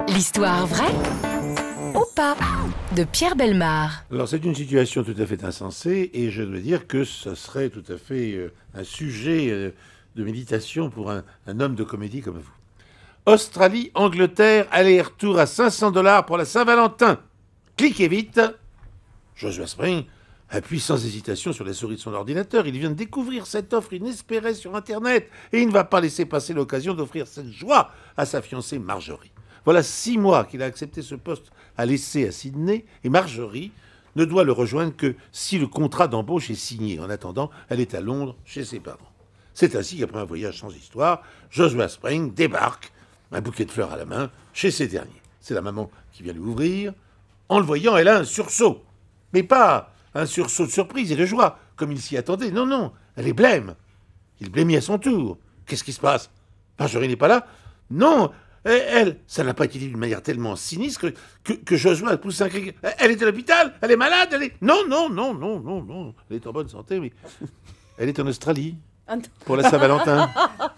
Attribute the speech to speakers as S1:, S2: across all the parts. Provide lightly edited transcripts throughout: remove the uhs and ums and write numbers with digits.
S1: L'histoire vraie ou pas de Pierre Bellemare.
S2: Alors c'est une situation tout à fait insensée et je dois dire que ce serait tout à fait un sujet de méditation pour un homme de comédie comme vous. Australie, Angleterre, aller-retour à 500 $ pour la Saint-Valentin. Cliquez vite. Joshua Spring appuie sans hésitation sur la souris de son ordinateur. Il vient de découvrir cette offre inespérée sur Internet et il ne va pas laisser passer l'occasion d'offrir cette joie à sa fiancée Marjorie. Voilà 6 mois qu'il a accepté ce poste à l'essai à Sydney et Marjorie ne doit le rejoindre que si le contrat d'embauche est signé. En attendant, elle est à Londres chez ses parents. C'est ainsi qu'après un voyage sans histoire, Joshua Spring débarque, un bouquet de fleurs à la main, chez ces derniers. C'est la maman qui vient lui ouvrir. En le voyant, elle a un sursaut. Mais pas un sursaut de surprise et de joie, comme il s'y attendait. Non, non, elle est blême. Il blêmit à son tour. Qu'est-ce qui se passe? Marjorie n'est pas là? Non, elle, ça n'a pas été dit d'une manière tellement sinistre que Joshua pousse un cri. Elle est à l'hôpital? Elle est malade? Elle est... Non, non, non, non, non, non. Elle est en bonne santé, mais elle est en Australie pour la Saint-Valentin.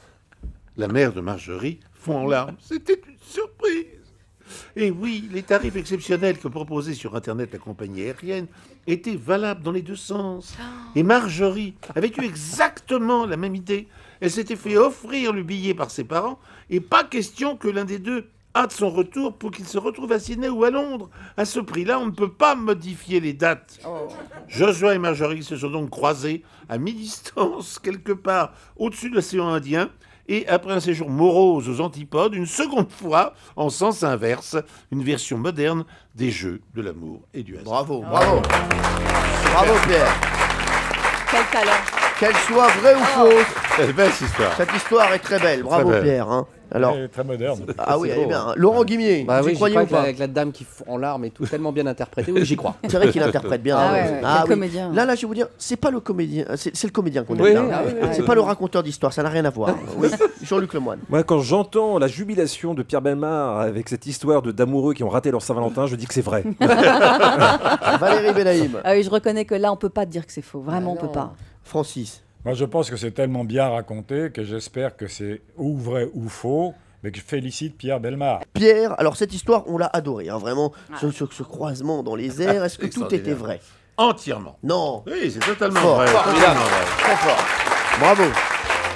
S2: La mère de Marjorie fond en larmes. C'était une surprise. Et oui, les tarifs exceptionnels que proposait sur Internet la compagnie aérienne étaient valables dans les deux sens. Et Marjorie avait eu exactement la même idée. Elle s'était fait offrir le billet par ses parents et pas question que l'un des deux hâte son retour pour qu'il se retrouve à Sydney ou à Londres. À ce prix-là, on ne peut pas modifier les dates. Joshua et Marjorie se sont donc croisés à mi-distance, quelque part au-dessus de l'océan Indien. Et après un séjour morose aux antipodes, une seconde fois, en sens inverse, une version moderne des jeux de l'amour et du hasard.
S3: Bravo, bravo. Bravo Pierre.
S4: Quel talent.
S3: Qu'elle soit vraie ou fausse,
S2: C'est belle cette histoire.
S3: cette histoire est très belle. Bravo
S2: belle.
S3: Pierre. Hein. Alors,
S5: Elle est très moderne.
S3: ah oui, elle est bien. Laurent Guimier,
S6: Bah
S3: vous
S6: oui,
S3: y
S6: j'y
S3: croyez
S6: crois
S3: ou
S6: que la-
S3: pas?
S6: avec la dame qui fond en larmes et tout, tellement bien interprété. Oui, j'y crois.
S3: C'est vrai qu'il interprète bien.
S4: Ah
S3: ouais.
S4: ouais,
S3: Ah
S4: quel
S3: oui.
S4: comédien.
S3: Là, je vais vous dire, c'est pas le comédien, c'est le comédien qu'on
S6: Oui,
S3: aime là.
S6: ah oui, oui,
S3: C'est
S6: oui.
S3: pas le raconteur d'histoire, ça n'a rien à voir. Oui, Jean-Luc Lemoyne.
S7: Moi, quand j'entends la jubilation de Pierre Bellemare avec cette histoire d'amoureux qui ont raté leur Saint-Valentin, je dis que c'est vrai.
S3: Valérie Benaïm.
S4: Ah oui, je reconnais que là, on peut pas dire que c'est faux. Vraiment, on peut pas.
S3: Francis.
S5: Moi, je pense que c'est tellement bien raconté que j'espère que c'est ou vrai ou faux, mais que je félicite Pierre Bellemare.
S3: Pierre, alors cette histoire, on l'a adorée, hein, vraiment, ce croisement dans les airs, est-ce que tout était vrai?
S2: Entièrement.
S3: Non.
S2: Oui, c'est totalement
S3: Fort,
S2: vrai.
S3: formidable.
S2: Totalement vrai.
S3: Très fort. Bravo.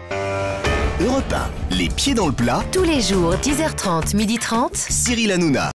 S8: Europe 1, les pieds dans le plat,
S1: Tous les jours, 10h30, 12h30.
S8: Cyril Hanouna.